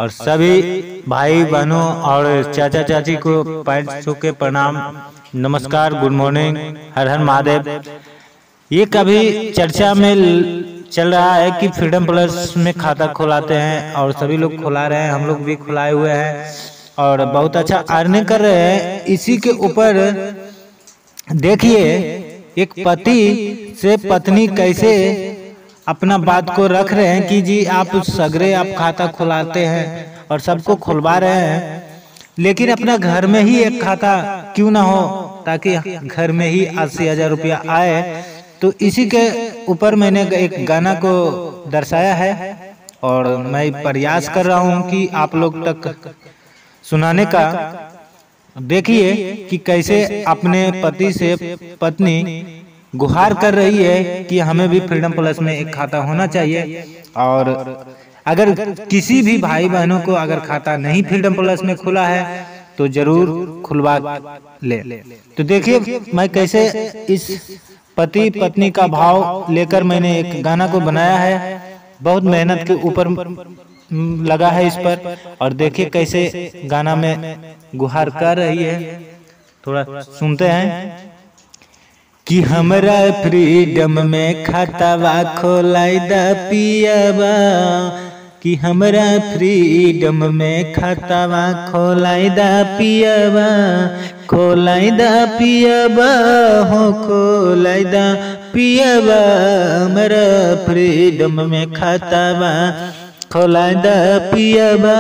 और सभी भाई बहनों और चाचा चाची को पैर छू के प्रणाम, नमस्कार, गुड मॉर्निंग, हर हर महादेव। ये कभी चर्चा में चल रहा है कि फ्रीडम प्लस में खाता खुलाते हैं और सभी लोग खुला रहे हैं, हम लोग भी खुलाए हुए हैं और बहुत अच्छा अर्निंग कर रहे हैं। इसी के ऊपर देखिए एक पति से पत्नी कैसे अपना बात को रख रहे हैं कि जी आप सगरे आप खाता खुलाते हैं और सबको खुलवा रहे हैं, लेकिन अपना घर में ही एक खाता क्यों ना हो ताकि घर में ही 80,000 रुपया आए। तो इसी के ऊपर मैंने एक गाना को दर्शाया है और मैं प्रयास कर रहा हूं कि आप लोग तक सुनाने का। देखिए कि कैसे अपने पति से पत्नी गुहार कर रही है कि हमें भी फ्रीडम प्लस में एक खाता होना चाहिए, और अगर किसी भी भाई बहनों को अगर खाता नहीं फ्रीडम प्लस में खुला है तो जरूर खुलवा ले। तो देखिए मैं कैसे इस पति पत्नी का भाव लेकर मैंने एक गाना को बनाया है, बहुत मेहनत के ऊपर लगा है इस पर, और देखिए कैसे गाना में गुहार कर रही है। थोड़ा सुनते हैं कि हमरा फ्रीडम में खातावा खोलाई दा पियाबा, कि हमरा फ्रीडम में खातावा खोलाई दा पियाबा, खोलाई दा पियाबा हो खोलाई दा पियाबा, हमरा फ्रीडम में खातावा खोलाई दा पियाबा।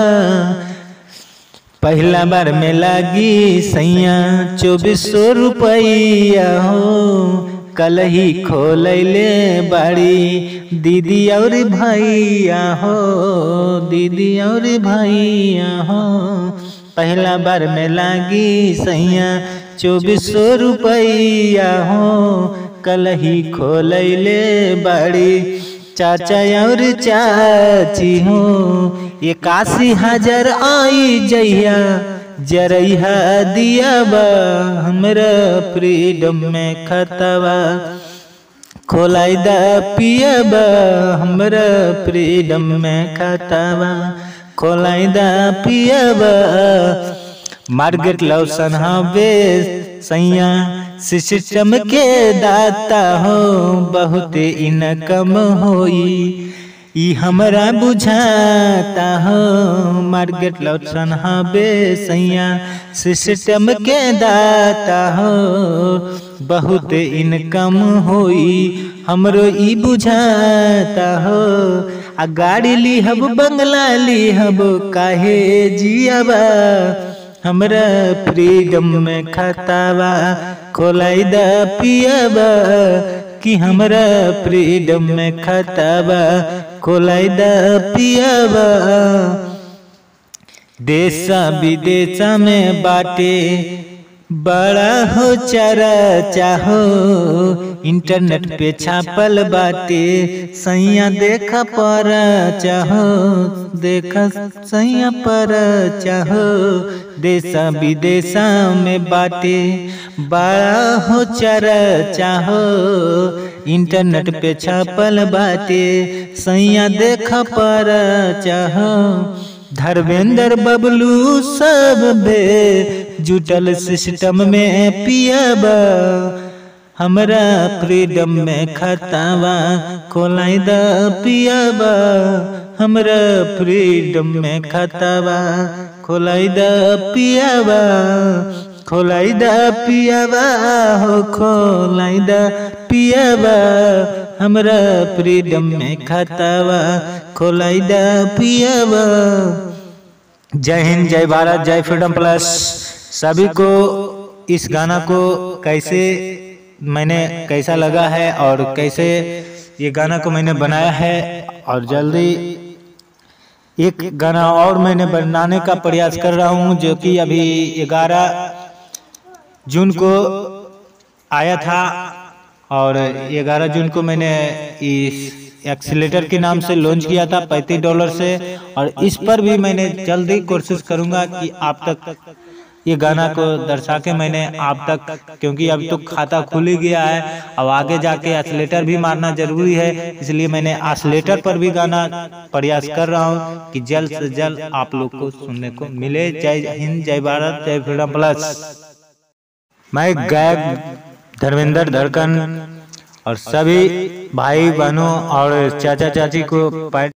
पहला बार में लागी सैया 2400 रुपया हो, कल ही खोलैले बाड़ी दीदी और भैया हो, दीदी और भैया हो। पहला बार में लागी सैया 2400 रुपया हो, कल ही खोलैले बाड़ी चाचा और चाची हो, 81,000 आई जइया जरैहा दियाबा, हमरा फ्रीडम में खतवा खोलाई दा पियाबा, हमरा फ्रीडम में खतवा खोलाई दा पियाबा। मार्गेट लौसन हवे सैया सिस्टम के दाता हो, बहुत इनकम होई ई हमरा बुझाता हो। मार्गेट लौसन हवे सैया सिस्टम के दाता हो, बहुत इनकम होई हमरो ई बुझाता हो। आ गाड़ी लिहब बंगला लिहब काहे जियाबा, हमरा फ्रीडम में खातावा खोलाई दा पियाबा, कि हमरा फ्रीडम में खातावा खोलाई दा पियाबा। देशा विदेशा में बाटे बड़ा हो चर्चा हो, इंटरनेट पे छापल बाटे सैया देखा पर चाहो, देखा सैया पर चाहो। देशा विदेशा में बाटे बड़ा हो चर्चा हो, इंटरनेट पे छापल बाटे सैया देखा पर चाहो। धर्मेंद्र बबलू सब बे जुटल सिस्टम में पियाबा, हमरा फ्रीडम में खातावा खोलाई दा पियाबा, हमरा फ्रीडम में खातावा खोलाई दा पियाबा, खोलाई दा पियाबा हो खोलाई दा पियाबा, हमरा फ्रीडम में खातावा खोलाई दा पियाबा। जय हिंद, जय भारत, जय फ्रीडम प्लस। सभी को इस गाना को कैसे मैंने कैसा लगा है और कैसे ये गाना को मैंने बनाया है, और जल्दी एक गाना और मैंने बनाने का प्रयास कर रहा हूँ जो कि अभी 11 जून को आया था, और 11 जून को मैंने इस एक्सीलेटर के नाम से लॉन्च किया था $35 से, और इस पर भी मैंने जल्दी कोशिश करूंगा कि आप तक ये गाना को दर्शा के मैंने आप तक, क्योंकि अब तो खाता खुल ही गया है, अब आगे जाके ऑसिलेटर भी मारना जरूरी है, इसलिए मैंने ऑसिलेटर पर भी गाना प्रयास कर रहा हूँ कि जल्द से जल्द आप लोग को सुनने को मिले। जय हिंद, जय भारत, जय फ्रीडम प्लस। मैं गायक धर्मेंद्र धड़कन और सभी भाई बहनों और चाचा चाची को